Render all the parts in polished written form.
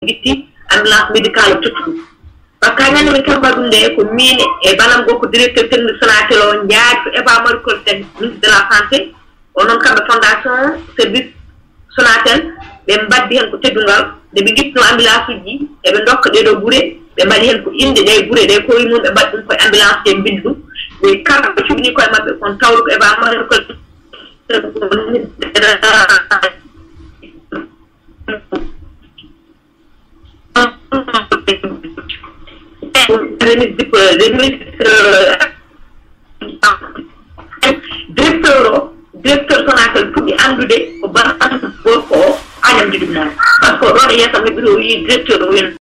gitti ambulance médicale tuttu parce que ñan mi kamba dunde ko min e banam gokko directeur technique Sonatel o njaaj ko Eva Marie Coll Seck ministre de la santé onon kambe fondation service Sonatel be mbaddi hen ko teddungal de be gittino ambulance uji e be dokka de do bure be mbadi hen ko inde de bure de ko yi mum be mbaddi ko ambulance de bindu be kambe cubni ko mabbe kon tawru ko Eva Marie Coll directeur Sonatel pour andude ko ban ko añam di dum non parce que do yesa me biro yi directeur o yen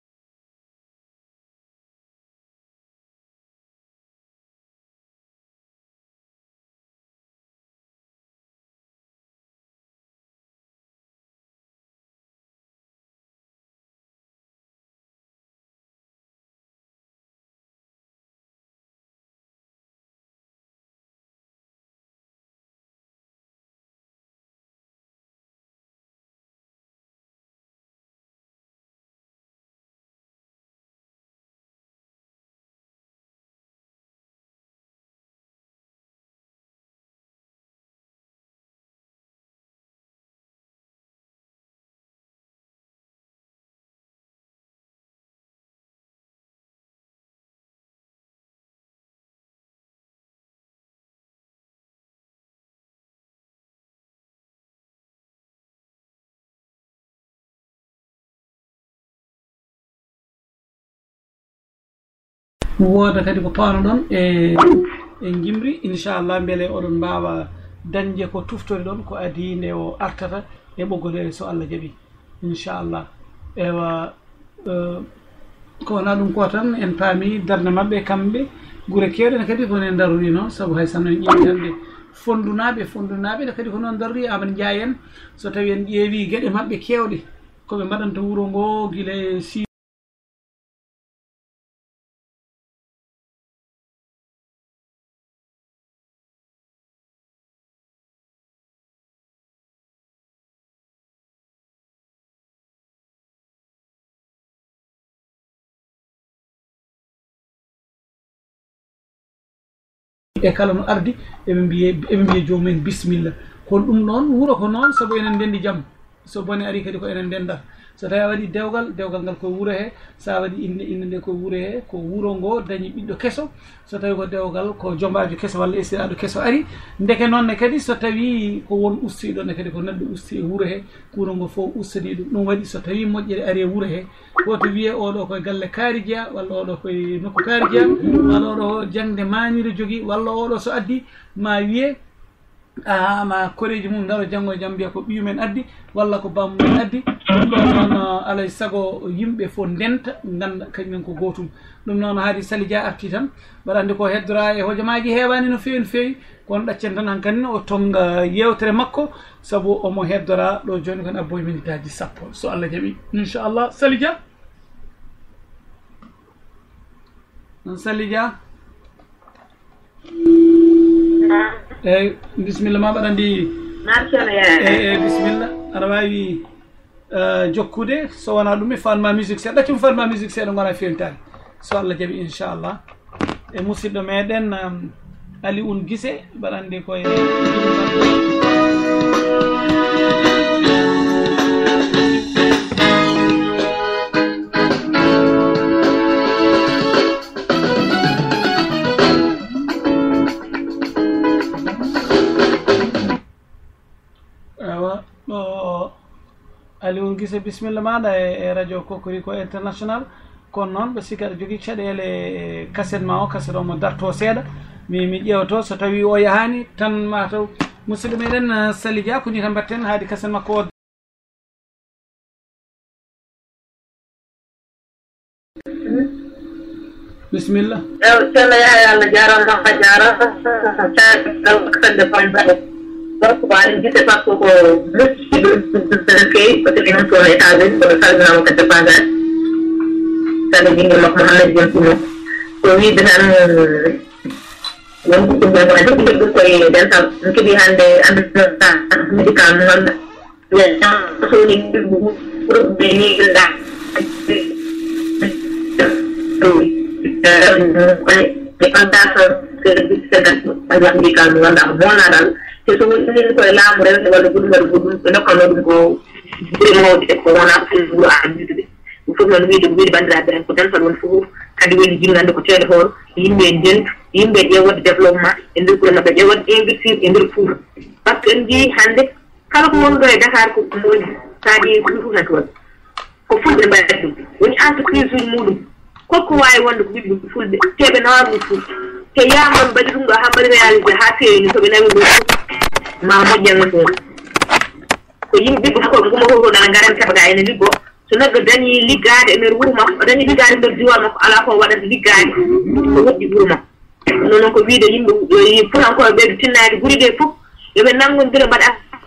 woda kadi ko paano ɗon e gimri inchallah beele oɗon mbawa dañde ko tuftori ɗon ko adi nde o artata e ɓoggole so Allah jaaɓi inchallah ewa ko wona ɗum ko tan en paami darde mabɓe kamɓe guure kewɗe kadi kone daruri noon saabu hay sanno en ƴeewi hande fondunaɓe ne kadi ko noon daruri Amadou Ndiaye en so tawi en ƴeewi gueɗe mabɓe kewɗe koɓe mbaɗanta wuuro ngo guila si e kala no ardi eɓe mbiye jomumen bisimilla kono ɗum noon wuuro ko noon saabu enen ndendi jaam so bone ari kadi ko enen ndendata so tawi a waɗi dewgal ngal koye wuuro he sa waɗi inde nde koye wuuro he ko wuuro ngo dañi ɓiɗɗo kesso so tawi ko dewgal ko jombajo kesso walla esiraɗo kesso ari ndeke noonne kadi so tawi ko won ustiɗonne kadi ko neɗɗo usti e wuuro he wuuro ngo fof ustani ɗum waɗi so tawi moƴƴere ari e wuuro he goto wiye oɗo koye galle kaari jeeya walla oɗo koye nokku kaari jeeya walla oɗo jangde manire jogui walla oɗo so addi ma wiye ma koreji mum daro janggo e jaam mbiya ko ɓiyumen addi walla ko bammumen addi ɗum ɗon noon alay saago yimɓe fof ndenta ganda kañumen ko gotum ɗum noon haadi Sali Dia arti tan mbaɗa andi ko heddora e hojomaji hewani no fewi no fewi kono ɗaccen tan hankkadi o tonga yewtere makko saabu omo heddora ɗo joni kon abboye minutaji sappo so Allah jaaɓi inchallah Sali Dia Sali Dia eyyi bisimilla ma ɓaɗandi bisimilla aɗa wawi jokkude so wona ɗum e fanma musique seeɗa ɗaccum fanma musique seeɗa gona fewntani so Allah jaaɓi inchallah e musidɗo meɗen Ali Un Guissé mbaɗandi koye Ali Un Guissé bisimilla maɗa e radio Kokoriko international kono noon ɓe sikki aɗa jogui caɗele cassette ma o cassette o mo darto seeɗa mi ƴewto so tawi o yahani tan mataw musidɗo meɗen Sali Dia ko ni tan mbatten haadi cassette makko o bisimilla ceerno Yaya Allah jarama a jarama kande faybaɗe donc ko aɗa jiɗde par ce que ko musiɗɗo fewi par ce que enen toon e États-Unis kono salminama kadi dépendage kadi ɓinguel makko Mouhamed Dieng Puno ko wiide tan wonko ɗum ɓe jogi ɗum koye dental mi keeɓi hande andata médical mo ganduɗa soni ɓe ni fondation service secteur médical mo wanda mo naral te so woni ko laamu rewde walla gudum nokkono dum ko mo de ko wona fu a yidde fu non wiide bandiraɓe ko tan won fu kadi woni jingande ko téléphone yimɓe dentu yimɓe ƴewode développement e nder ko mabɓe ƴewode investir e nder fuuta par ce que en jii hannde kala ko woni ɗo e Dakar ko woni saadi ko fu tan toon ko fulɓe mbaɗat ɗum woni entreprise uji muɗum koko wawi wonde ko ɓiɓɓe fulɓe teɓe nawaɗum fuuf te yamon mbaɗi ɗum ɗo ha mbaɗi réalisé ha feewi soɓe nawi ɗo ma moƴƴanno toon ko yimɓe ɓiɓɓe ko guma ko dana garan keɓaga ene liggo so neɗɗo dañi liggade e nder wuuro makko o dañi liggade nder diwal makko ala ko waɗata liggade ko woɗɗi wuuro makko noon ko wiide yimɓe furankoɓe ɓe tinnade guri ɗe fof yoɓe nangodira mbaɗa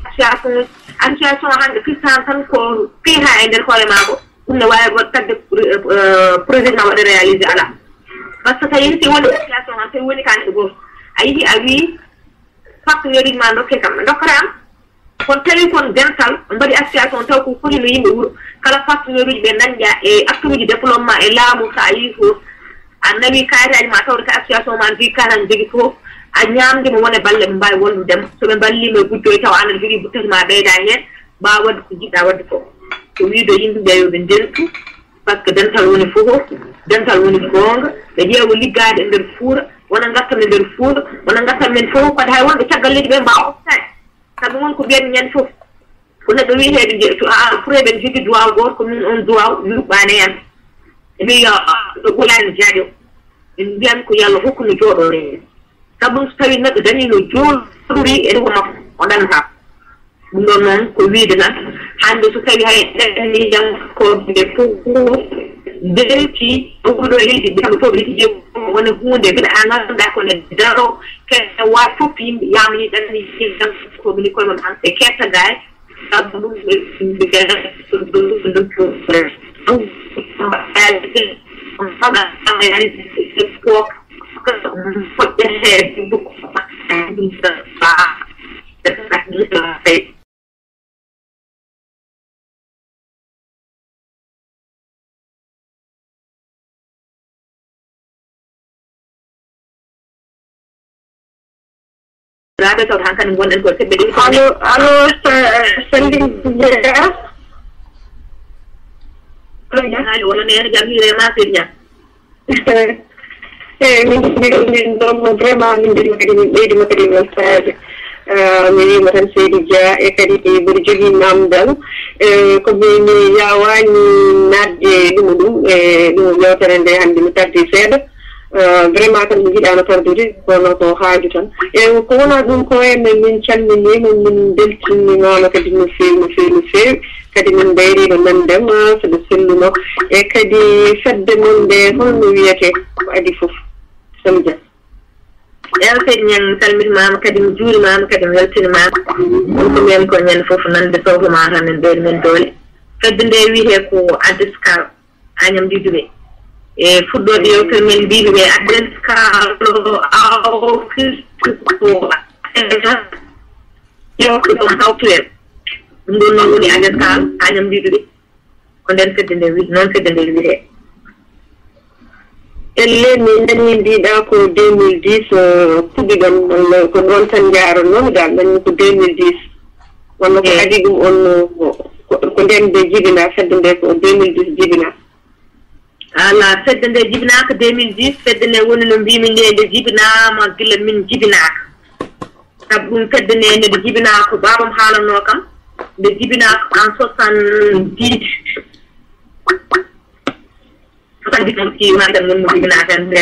association hande fistan tan ko fiha e nder hoore maako ɗum ne wawi wat tagde projet ma waɗa réalisé ala par ce que tawi si woni association han tawi woni kanɗe goto a yiihi a wi partenaire ma dokke kam dokkatama kono tawi kon dental mbaɗi association taw ko foti no yimɓe wuuro kala partenaire uji ɓe dañƴa e acteur uji développement e laamu sa yii fof a nawi kayitaji ma tawde ko association ma mbi kalan jogui fof a ñamdima wone balle ɓe mbawi walludema soɓe ballima e guddoy taw aɗa jogui buttati ma ɓeyda hen mbawa wadde ko jiɗɗa wadde ko ko wiido yimɓeɓe yoɓe ndentu par ce que dental woni fof dental woni gonga ɓe ƴeewa liggade e nder fuura wona gatta e nder fuura wona gatta men fof kadi hay wonɓe caggal leydi ɓe mbawa oftade sabu won ko mbiyanmi ñande fof ko neɗɗo wiyeteɓe fureɓe ne jogui duwaw goto ko min on duwaw yuɓɓani hen emi ɗo ɓolani jaaƴo en mbiyami ko yallah hokku no jooɗo hen sabu so tawi neɗɗo dañi no jooɗori e ɗugo makko o ɗannata ɗum ɗon noon ko wiide tan hande so tawi hay ɗanni jankoɓe fof delti ɗoɗo leydi ɓe kamɓe fof leydi woni hunde mbiɗa a ganduɗa kone daro ke wa fof yimɓe yamni ɗanni jankoɓe ni koye mum tan e kettagay sabu ɗum raɓe tawta han kadi gonɗen ko seɓɓe ɗi allo sendin jeeya haali wona nene jam hiire ma sir jam eyyi min ɗon vraiment min mbiɗima kadi min ɓeydima kadi weltade mi wima tan Seydi Dia e kadi mbiɗa jogui namdal komi yawani nadde ɗum e ɗum yewtere nde hannde mi tardi seeɗa vraiment tan mi jiɗano tardude kono ko haaju tan e ko wona ɗum ko enne min calminima min beltinimama kadi no fewi no fewi no fewi kadi min mbayrino nandema saɗa selluno e kadi fedde mon nde holno wiyete ko adi foof Seydi Dia ewa Seydi Niang mi salmitimama kadi mi juurimama kadi mi weltinimama ɗum ko mbiyan ko ñande foof nande sohluma tan min ɓeydi men doole fedde nde wiyete ko adeskal Agname Didouɓe e fuɗɗode yewtere men mbiɓe ɓe adeskal aw fisko ɗon hawtuel ɗum ɗon noon woni adeskal Agname Didouɓe ko nden fedde nde wi noon fedde nde wiyete elle mi nani mbiɗa ko 2010 puɗɗi ɗon walla ko ɗon tan jaronnomi dal nani ko 2010 walla ko adi ɗum on ko nden nde jibina fedde nde ko 2010 jibina ala fedde nde jibinaka 2010 fedde nde woni no mbimi nde jibinama gila min jibinaka sabu ɗum fedde nde nde jibinaka babam haalanno kam nde jibinaka en 70 kadi kam ki maɗam non mo jibinaka nde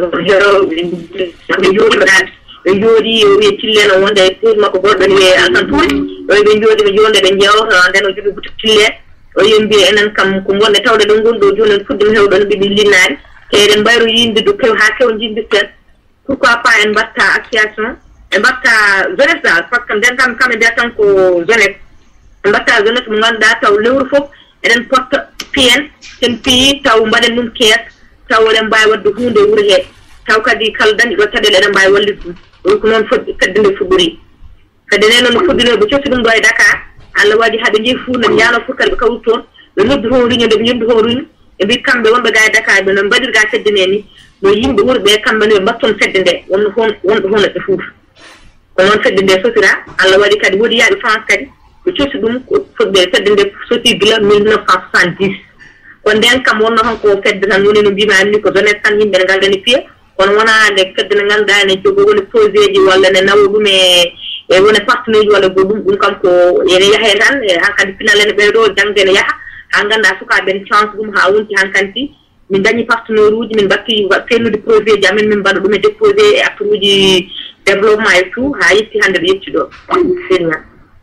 ɓe jooɗiɓe ɓe jooɗi o wiye tilleno wonde pour makko goɗɗo ne wiye altantouri ɗo ɓe jooɗi ɓe jonde ɓe jewta nden o jogui buto tille o yimbi enen kam ko gonɗe tawde ɗo gonɗo joni en fuɗɗima hewɗo no ɓiɗi linnade te eɗen mbayro yinde do kew ha kew jimbirten pourquoi pas en mbatta association en mbatta jeunesse dal par ce que nden kam kamɓe mbiya tan ko jeunesse en mbatta jeunesse mo ganduɗa taw lewru foof eɗen porta piyen sen piyi taw mbaɗen ɗum kees taw eɗen mbawi wadde hunde wuuro he taw kadi kala dañi ɗo caɗele eɗen mbawi wallide ɗum ɗum ko noon fedde nde fuɗɗori kadi nde noon fuɗɗino ɓe cotti ɗum ɗo e Dakar Allah waɗi haɓe jeehi Fuuta ɓe jano pour kadi ɓe kawri toon ɓe noddi toon réunion nde ɓe noddi toon réunion e mbi kamɓe wonɓe ga e Dakar ɓe no mbaɗirga fedde nde ni no yimɓe wuurɓe kamɓe no mbatton fedde nde wonɗo hono ɓe Fouta ko noon fedde nde sotira Allah waɗi kadi woodi yaaɓe France kadi ɓe cosi ɗum fodde fedde nde soti gila 1970 ko nden kam wonno tan ko fedde tan woni no mbimami ni ko jeunesse tan yimɓe ne galdani piya kono wona nde fedde nde ganduɗa ne jogo woni projet ji walla ne nawa ɗum e woni partenaire ji walla go ɗum kam ko ene yaahe tan hankkadi final ene ɓeyɗo jangde ne yaaha ha ganduɗa sukaɓe en chance ɗum ha wonti hankanti min dañi partenaire uji min batti fennude projet ji amen min mbaɗa ɗum e déposé e acte uji développement et tout ha yetti hande ɗo yetti ɗo senior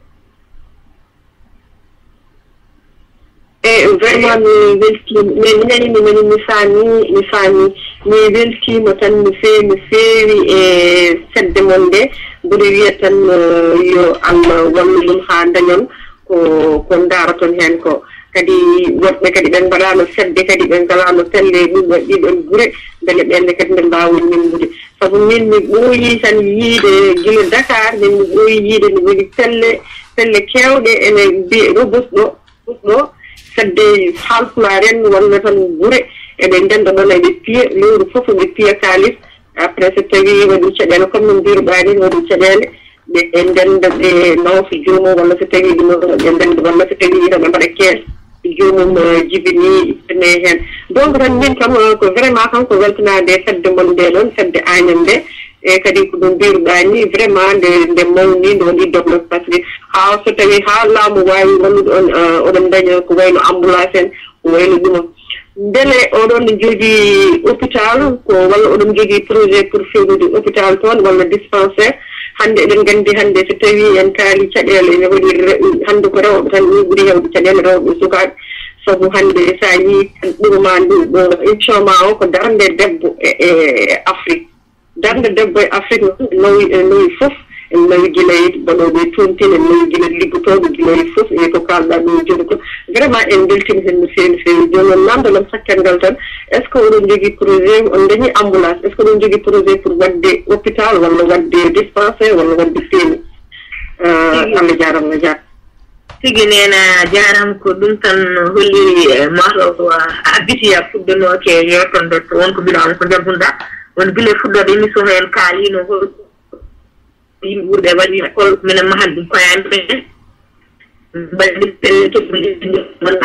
vraiment mi weltima mi nani mi faami mi weltima tan mi feewi e fedde mon nde mboɗo wiya tan yo Allah wallu ɗum ha dañon ko daaraton hen ko kadi woɓɓe kadi ɓen mbaɗano fedde kadi ɓen galano pelle ɗiɗon guure beele ɓenne kadi nde mbawon membude saabu min mi ɓooyi tan yiide gila Dakar min mi ɓooyi yiide mi woni pelle kewɗe ene mbiye ɗo busɗo fedde halpulaar en walla tan guure eɓe ndenda ɗon eɓe piya lewru fof ɓe piya kalis après so tawi waɗi caɗele comme no mbiruɗani waɗi caɗele ɓe ndenda ɓe nawfa joomum walla so tawi ɗum ɓe ndenda walla so tawi ɓe mbaɗa kees joomum jibini ittane hen donc tan min kam ko vraiment kam ko weltanade fedde mon nde ɗon fedde Agname nde e kadi ko ɗum mbiruɗani vraiment nde mawni nde waɗi développe par ce que ha so tawi ha laamu wawi wallude on oɗon daña ko wayno ambulance en ko wayno ɗuma beele oɗon ne jogui hôpital ko walla oɗon jogui projet pour fewnude hôpital toon walla dispensaire hande eɗen gandi hande so tawi en kaali caɗele ne waɗi hande ko rewɓe tan ni ɓuuri hewde caɗele rewɓe sukaɓe sabu hande sa yi ɗuma nduɗo émission o ko darde debbo e Afrique darde debbo e Afrique nowi fof en nawi guilayi baɗoɓe tontine en nawi guila liggotoɓe guilayi fof e ko kalɗa ɗo joni ko vraiment en beltima hen no fewi joni noon namdalam sakkengal tan est ce que oɗon jogui projet on dañi ambulance est ce que oɗon jogui projet pour wadde hôpital walla wadde dispensaire walla wadde feeni Allah jarama jaar tigi nena jaram ko ɗum tan holli mato a bitiya fuddanoke yewtonde to wonko mbiɗa ko jabbunɗa won bile fuddode émission hen kaalino yimɓe ɓurɓe waɗi école minen mahal ɗum koyani ɓen mbaɗi pelle toɓɓuɗe walla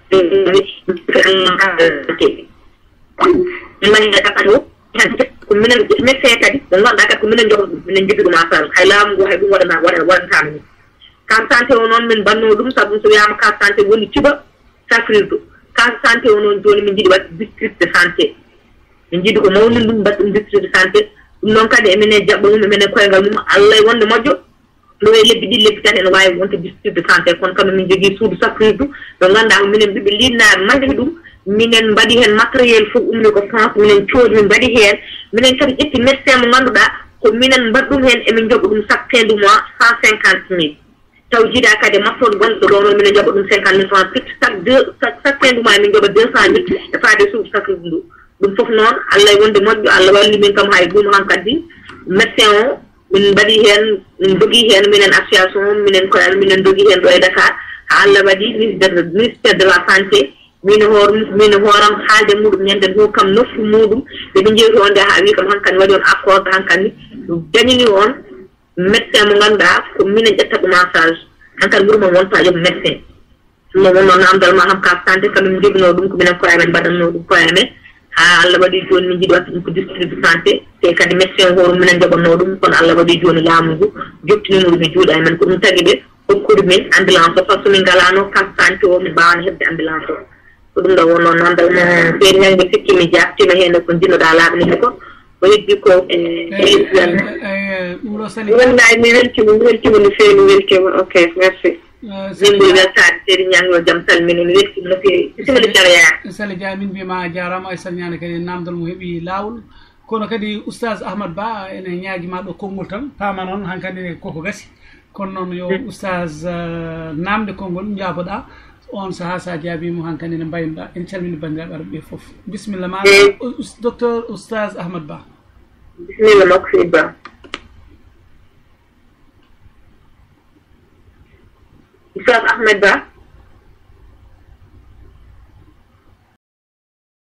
min mani ɗaɗa ɗo ko minen médecin kadi mo ganduɗa kadi ko minen jogo ɗum minen jogi ɗum affaire hay laamu ngu hay ɗum waɗantama min carte santé o noon min banno ɗum saabu so wiyama carte santé woni cuɓa safrirɗo carte santé o noon joni min jiiɗi wadde district de santé min jiiɗi ko mawni ɗum mbaɗ ɗum district de santé ɗum noon kadi eminen jaɓɓa mum eminen koyngal mum Allah e wonde moƴƴo ɗo e lebbi ɗiɗi lebbi tati ene wawi wonde district de santé kono kam min jogui suudu safrirdu ɗo ganduɗa ko minen ɓiɓe linnaɓe mbaɗi ɗum minen mbaɗi hen matériel fof ummi ko France minen coodi min mbaɗi hen minen kadi ƴetti médecin mo ganduɗa ko minen mbaɗi ɗum hen emin joɓa ɗum chaque fin du mois 150 000 taw jiiɗa kadi maftoɗo gonɗo ɗo noon minen joɓa ɗum 50 000 francs chaque fin du mois min joɓa 200 000 e faade suudu safrirdu ndu ɗum fof noon Allah e wonde moƴƴo Allah walli min kam hay ɗum han kadi médecin o min mbaɗi hen min dogui hen minen association minen koyal minen dogui hen ɗo e Dakar ha Allah waɗi ministére de la santé min hooram haalde muɗum ñanden ho kam noffu muɗum ɓeɓe jeeyi on nde ha wi kam hankkadi waɗi on accord hankkadi dañini on médecin mo ganduɗa ko minen ƴetta ɗum en charge hankkadi ɓuuri mon wonta yoɓ médecin ɗum noon wonno namdal ma kam carte santé kam min joguino ɗum ko minen koyamen mbaɗanno ɗum koyamen ha Allah waɗi joni min jiiɗi watta ɗum ko district de santé te kadi médecin hoore minen joɓanno ɗum kono Allah waɗi joni laamu ngu jottinimo ɗum e juuɗe amen ko ɗum tagui ɓe hokkude min ambulance o par ce que min galano carte santé o min mbawano hebde ambulance o ko ɗum ɗo wonno namdal mo feeri ñangde sikki mi jaftima hen ko jinnoɗa laaɓnide ko o heddi ko wonnayi mi weltima no fewi mi weltima ok merci min ɓuri weltade seedi ñangi o jaam salmini mi weltima no fewi bisimilla Diarra Sali Dia min mbima jarama e salñade kadi namdal mo heeɓi lawol kono kadi oustaz Ahmad Ba ene ñaaguima ɗo konngol tan pama noon hankkadi koko gasi kono noon yo oustaz namde konngol jaaboɗa on saha sa jaabimo hankkadi ne mbaynoɗa en calmini bandiraɓe arɓe ɓe foof bisimilla ma docteur oustaz Ahmad Ba bisimilla makko seydi Ba oustaz Ahmad Ba